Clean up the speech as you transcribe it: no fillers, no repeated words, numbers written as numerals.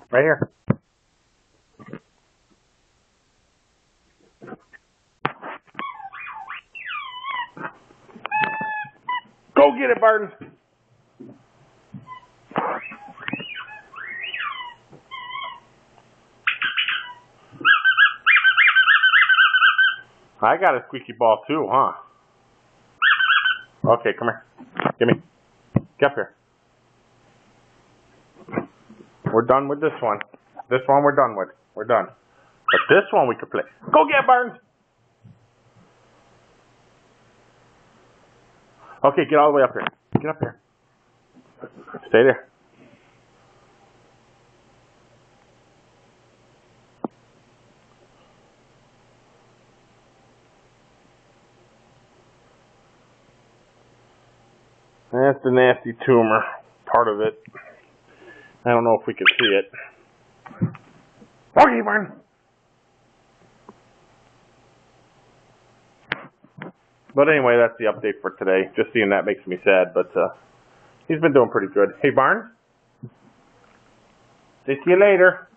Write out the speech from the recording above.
Right here. Go get it, Barton. I got a squeaky ball too, huh? Okay, come here. Gimme. Get up here. We're done with this one. This one we're done with. We're done. But this one we could play. Go get it, Barton. Okay, get all the way up here. Get up here. Stay there. That's the nasty tumor part of it. I don't know if we can see it. Okay, Barney. But anyway, that's the update for today. Just seeing that makes me sad, but he's been doing pretty good. Hey, Barn. See you later.